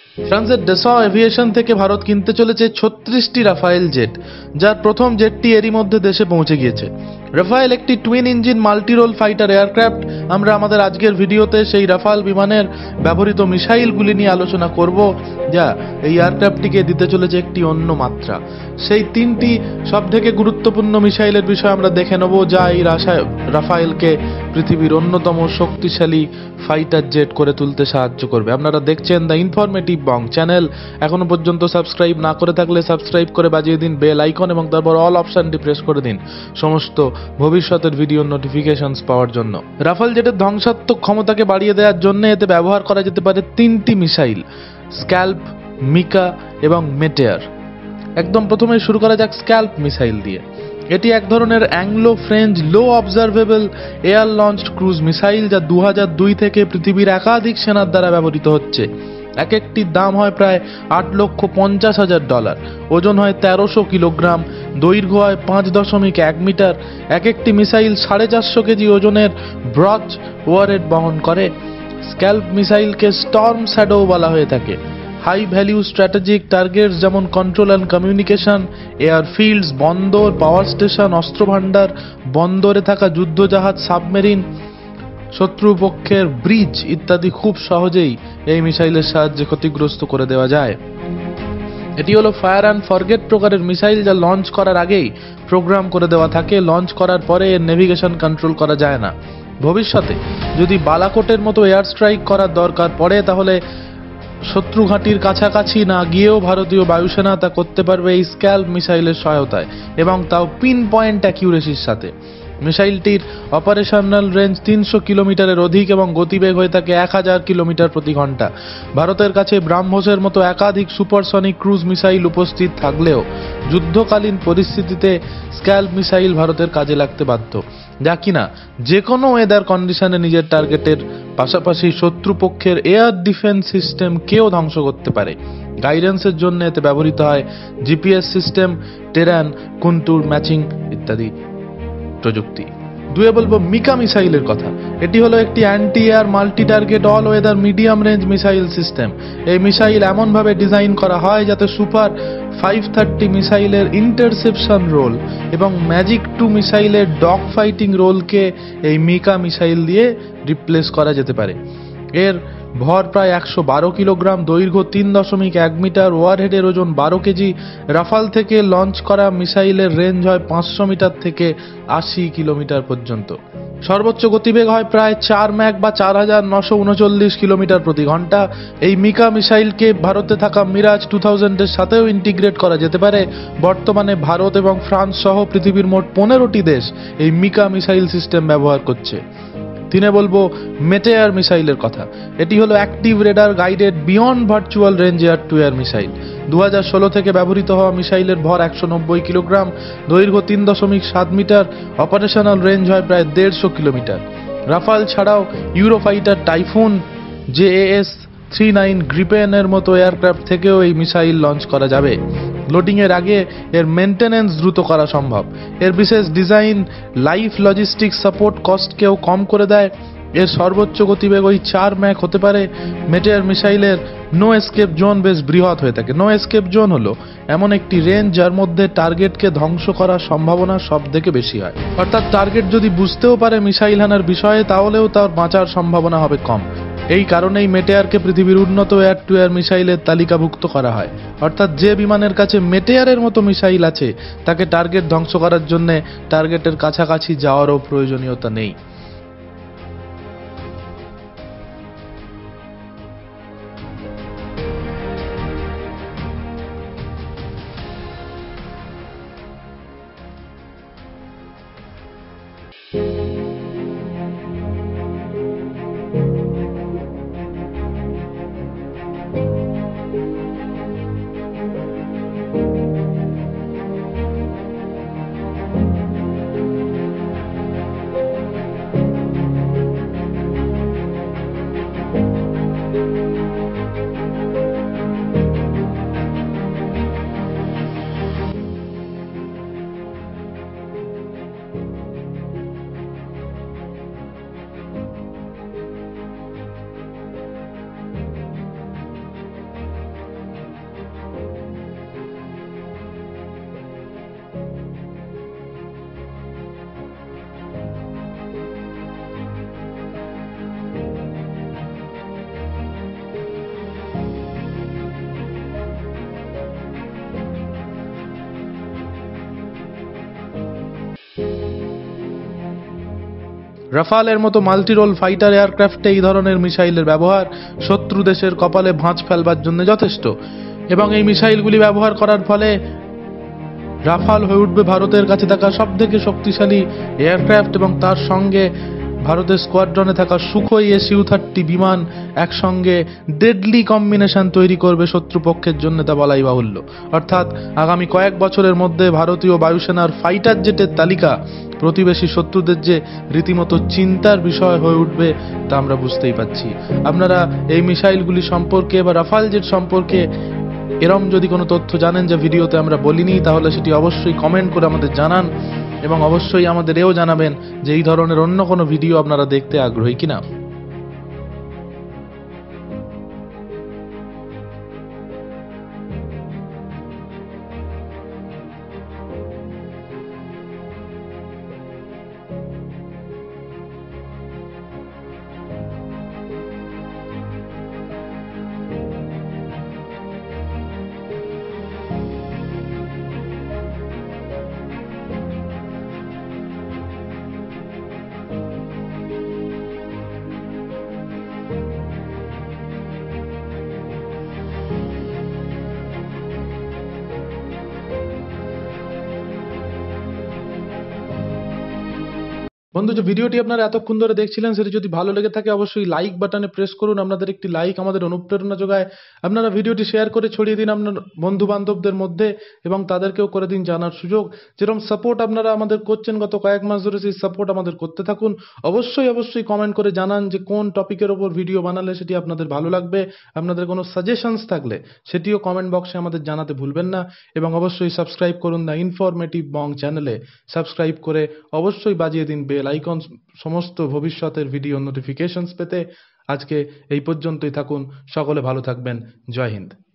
ফ্রান্সের ডেসো এভিয়েশন থেকে ভারত কিনতে চলেছে 36টি রাফায়েল জেট, যার প্রথম জেটটি এরই মধ্যে দেশে পৌঁছে গিয়েছে। রাফায়েল একটি twin engine multirole fighter aircraft. আমরা আমাদের আজকের ভিডিওতে সেই রাফাল বিমানের ব্যবহৃত মিসাইলগুলি নিয়ে আলোচনা করব, যা এই এয়ারক্রাফটটিকে দিতে চলেছে একটি অন্য মাত্রা। সেই তিনটি সবথেকে গুরুত্বপূর্ণ মিসাইলের বিষয়ে আমরা দেখে নেব, যা এই রাফায়েলকে পৃথিবীর অন্যতম শক্তিশালী ফাইটার জেট করে তুলতে সাহায্য করবে। আপনারা দেখছেন দ্য ইনফরমেটিভ বং চ্যানেল। এখনো পর্যন্ত সাবস্ক্রাইব না করে থাকলে সাবস্ক্রাইব করে বাজিয়ে দিন বেল আইকন এবং তারপর অল অপশনটি প্রেস করে দিন সমস্ত ভবিষ্যতের ভিডিও নোটিফিকেশনস পাওয়ার জন্য। রাফাল জেটের ধ্বংসাত্মক ক্ষমতাকে বাড়িয়ে দেওয়ার জন্য এতে ব্যবহার করা যেতে পারে তিনটি মিসাইল, স্ক্যাল্প, মিকা এবং মেটেয়ার। একদম প্রথমে শুরু করা যাক স্ক্যাল্প মিসাইল দিয়ে। এটি এক ধরনের Anglo French low observable air launched cruise missile, যা 2002 থেকে পৃথিবীর একাধিক সেনার দ্বারা ব্যবহৃত হচ্ছে। এক একটির দাম হয় প্রায় $8,50,000, ওজন হয় 1300 কিলোগ্রাম, দৈর্ঘ্য হয় 5.1 মিটার। এক একটি মিসাইল 450 কেজি ওজনের ব্রজ ওয়ারহেড বহন করে। স্ক্যাল্প মিসাইলকে স্টর্ম শ্যাডো বলা হয়ে থাকে। হাই ভ্যালিউ স্ট্র্যাটেজিক টার্গেটস যেমন কন্ট্রোল অ্যান্ড কমিউনিকেশন, এয়ারফিল্ডস, বন্দর, পাওয়ার স্টেশন, অস্ত্রভাণ্ডার, বন্দরে থাকা যুদ্ধজাহাজ, সাবমেরিন, শত্রুপক্ষের ব্রিজ ইত্যাদি খুব সহজেই এই মিসাইলের সাহায্যে ক্ষতিগ্রস্ত করে দেওয়া যায়। এটি হলো ফায়ার অ্যান্ড ফরগেট প্রকারের মিসাইল, যা লঞ্চ করার আগেই প্রোগ্রাম করে দেওয়া থাকে। লঞ্চ করার পরে এর নেভিগেশন কন্ট্রোল করা যায় না। ভবিষ্যতে যদি বালাকোটের মতো এয়ার স্ট্রাইক করার দরকার পড়ে, তাহলে শত্রু ঘাঁটির কাছাকাছি না গিয়েও ভারতীয় বায়ুসেনা তা করতে পারবে এই স্ক্যাল্প মিসাইলের সহায়তায়, এবং তাও পিন পয়েন্ট অ্যাকিউরেসির সাথে। মিসাইলটির অপারেশনাল রেঞ্জ 300 কিলোমিটারের অধিক এবং গতিবেগ হয়ে থাকে 1000 কিলোমিটার প্রতি ঘন্টা। ভারতের কাছে ব্রাহ্মসের মতো একাধিক সুপারসনিক ক্রুজ মিসাইল উপস্থিত থাকলেও যুদ্ধকালীন পরিস্থিতিতে স্ক্যাল্প মিসাইল ভারতের কাজে লাগতে বাধ্য, যা কিনা যে কোনো ওয়েদার কন্ডিশনে নিজের টার্গেটের পাশাপাশি শত্রুপক্ষের এয়ার ডিফেন্স সিস্টেমকেও ধ্বংস করতে পারে। গাইডেন্সের জন্য এতে ব্যবহৃত হয় GPS system, terrain, contour matching ইত্যাদি প্রযুক্তি। দুয়ে বলবো মিকা মিসাইলের কথা। এটি হলো একটি anti air multi target all weather medium range missile system. এই মিসাইল এমনভাবে ডিজাইন করা হয় যাতে সুপার 530 মিসাইলের ইন্টারসেপশন রোল এবং ম্যাজিক 2 মিসাইলের ডগ ফাইটিং রোলকে এই মিকা মিসাইল দিয়ে রিপ্লেস করা যেতে পারে। এর ভর প্রায় 112 কিলোগ্রাম, দৈর্ঘ্য 3.1 মিটার, ওয়ারহেডের ওজন 12 কেজি। রাফাল থেকে লঞ্চ করা মিসাইলের রেঞ্জ হয় 500 মিটার থেকে 80 কিলোমিটার পর্যন্ত। সর্বোচ্চ গতিবেগ হয় প্রায় 4 ম্যাক বা 4939 কিলোমিটার প্রতি ঘন্টা। এই মিকা মিসাইলকে ভারতে থাকা মিরাজ 2000 এর সাথেও ইন্টিগ্রেট করা যেতে পারে। বর্তমানে ভারত এবং ফ্রান্স সহ পৃথিবীর মোট 15টি দেশ এই মিকা মিসাইল সিস্টেম ব্যবহার করছে। তিনে বলবো মেটেয়ার মিসাইলের কথা। এটি হলো active radar guided beyond virtual range air to air missile. 2016 থেকে ব্যবহৃত হওয়া মিসাইলের ভর 190 কিলোগ্রাম, দৈর্ঘ্য 3.7 মিটার, অপারেশনাল রেঞ্জ হয় প্রায় 150 কিলোমিটার। রাফাল ছাড়াও ইউরোফাইটার টাইফুন, JAS-39 গ্রিপেনের মতো এয়ারক্রাফট থেকেও এই মিসাইল লঞ্চ করা যাবে। লোডিং এর আগে এর মেনটেন্যান্স দ্রুত করা সম্ভব। এর বিশেষ ডিজাইন লাইফ লজিস্টিক সাপোর্ট কস্টকেও কম করে দেয়। এর সর্বোচ্চ গতিবেগ ওই 4 ম্যাক হতে পারে। মেটেয়ার মিসাইলের নো এসকেপ জোন বেশ বৃহৎ হয়ে থাকে। নো এসকেপ জোন হলো এমন একটি রেঞ্জ যার মধ্যে টার্গেটকে ধ্বংস করার সম্ভাবনা সব থেকে বেশি হয়। অর্থাৎ টার্গেট যদি বুঝতেও পারে মিসাইল হানার বিষয়ে, তাহলেও তার বাঁচার সম্ভাবনা হবে কম। এই কারণেই মেটেয়ারকে পৃথিবীর উন্নত এয়ার টু এয়ার মিসাইলের তালিকাভুক্ত করা হয়। অর্থাৎ যে বিমানের কাছে মেটেয়ারের মতো মিসাইল আছে, তাকে টার্গেট ধ্বংস করার জন্য টার্গেটের কাছাকাছি যাওয়ারও প্রয়োজনীয়তা নেই। রাফালের মতো মাল্টিরোল ফাইটার এয়ারক্রাফটে এই ধরনের মিসাইলের ব্যবহার শত্রু দেশের কপালে ভাঁজ ফেলবার জন্য যথেষ্ট, এবং এই মিসাইলগুলি ব্যবহার করার ফলে রাফাল হয়ে উঠবে ভারতের কাছে থাকা সবথেকে শক্তিশালী এয়ারক্রাফট, এবং তার সঙ্গে ভারতের স্কোয়াড্রনে থাকা সুখোই SU-30 বিমান একসঙ্গে ডেডলি কম্বিনেশন তৈরি করবে শত্রুপক্ষের জন্য, তা বলাই বাহুল্য। অর্থাৎ আগামী কয়েক বছরের মধ্যে ভারতীয় বায়ুসেনার ফাইটার জেটের তালিকা প্রতিবেশী শত্রুদের যে রীতিমতো চিন্তার বিষয় হয়ে উঠবে তা আমরা বুঝতেই পাচ্ছি। আপনারা এই মিসাইলগুলি সম্পর্কে বা রাফাল জেট সম্পর্কে এরম যদি কোনো তথ্য জানেন যা ভিডিওতে আমরা বলিনি, তাহলে সেটি অবশ্যই কমেন্ট করে আমাদের জানান, এবং অবশ্যই আমাদের এও জানাবেন যে এই ধরনের অন্য কোনো ভিডিও আপনারা দেখতে আগ্রহী কিনা। বন্ধু, যে ভিডিওটি আপনারা এতক্ষণ ধরে দেখছিলেন সেটি যদি ভালো লেগে থাকে অবশ্যই লাইক বাটনে প্রেস করুন। আপনাদের একটি লাইক আমাদের অনুপ্রেরণা যোগায়। আপনারা ভিডিওটি শেয়ার করে ছড়িয়ে দিন আপনার বন্ধু বান্ধবদের মধ্যে, এবং তাদেরকেও করে দিন জানার সুযোগ। যেরকম সাপোর্ট আপনারা আমাদের করছেন গত কয়েক মাস ধরে, সেই সাপোর্ট আমাদের করতে থাকুন। অবশ্যই কমেন্ট করে জানান যে কোন টপিকের ওপর ভিডিও বানালে সেটি আপনাদের ভালো লাগবে। আপনাদের কোনো সাজেশনস থাকলে সেটিও কমেন্ট বক্সে আমাদের জানাতে ভুলবেন না, এবং অবশ্যই সাবস্ক্রাইব করুন দ্য ইনফরমেটিভ বং চ্যানেলে। সাবস্ক্রাইব করে অবশ্যই বাজিয়ে দিন বেল আইকন সমস্ত ভবিষ্যতের ভিডিও নোটিফিকেশনস পেতে। আজকে এই পর্যন্তই থাকুন, সকলে ভালো থাকবেন। জয় হিন্দ।